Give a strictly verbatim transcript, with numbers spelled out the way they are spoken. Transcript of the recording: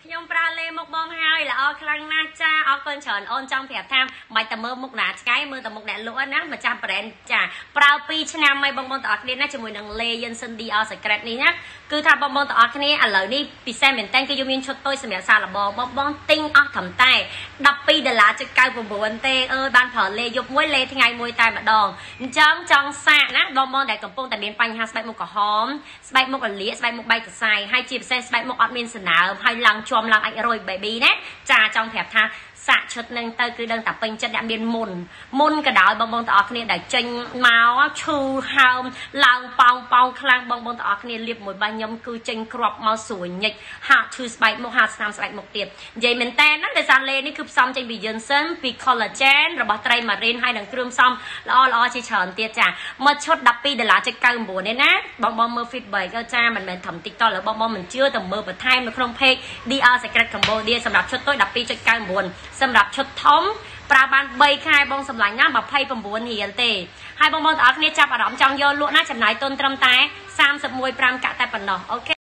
ខ្ញុំប្រើលេមុខបងហើយល្អខ្លាំងណាស់ចាអរគុណច្រើនអូនចង់ប្រាប់ថាមិនតែមើលមុខណាឆ្កែមើលតែមុខអ្នកលក់ណាម្ចាស់ brand ចាប្រើពីរឆ្នាំហើយបងប្អូនទាំងអស់គ្នាណាជាមួយនឹង Le Jensen Dior Secret នេះណាគឺថាបងប្អូនទាំងអស់គ្នាឥឡូវនេះពិសេសមែនតើគឺយើងមានឈុតតូចសម្រាប់សាឡបងបងបងទិញអស់ត្រឹមតែដប់ពីរដុល្លារចុចកៅប្រាំបួនទេអើយបានប្រើលេយប់មួយលេថ្ងៃមួយតែម្ដងអញ្ចឹងចង់សាកណាបងប្អូនដែលកំពុងតែមានបញ្ហាស្បែកមុខក្រហមស្បែកមុខរលាកស្បែកមុខបែកសរសៃហើយជាពិសេសស្បែកមុខអត់មានសណើមហើយឡើងជាប់ឡើងអាចរយ baby ណាចាចង់ប្រាប់ថាសាក់ឈុតនឹងទៅគឺដឹងតែពេញចិត្តអ្នកមានមុនមុនក៏ដោយបងប្អូនទាំងអស់គ្នាដែលចេញមកឈឺហើមឡើងប៉ោងប៉ោងខ្លាំងបងប្អូនទាំងអស់គ្នាលាបមួយបាញ់ខ្ញុំគឺចេញគ្រាប់មកស្រួយញិចហាក់ឈឺស្បែកមុខហាក់ស្នាមស្បែកមុខទៀតនិយាយមែនតើណាដោយសារលេនេះគឺផ្សំចេញពី Jensen ពី collagen របស់ត្រី marine ហើយនឹងគ្រឿងផ្សំល្អល្អជាច្រើនទៀតចាមកឈុតដប់ពីរដុល្លារចុចកៅប្រាំបួននេះណាបងបងមើល feedback ក៏ចាមិនមែនត្រឹម TikTok លើបងបងមិនជឿតែមើលបន្ថែមនៅក្នុង page Dior Secret Cambodia សម្រាប់ឈុតតូចដប់ពីរចុចកៅប្រាំបួនសម្រាប់ឈុតធំប្រើបានបីខែបងសម្លាញ់ណាยี่สิบเก้าរៀលទេហើយបងប្អូនទាំងអស់គ្នាចាប់អារម្មណ៍ចង់យកលក់ណាចំណាយទុនត្រឹមតែสามสิบเอ็ด ប្រាំកាក់តែប៉ុណ្ណោះអូខេ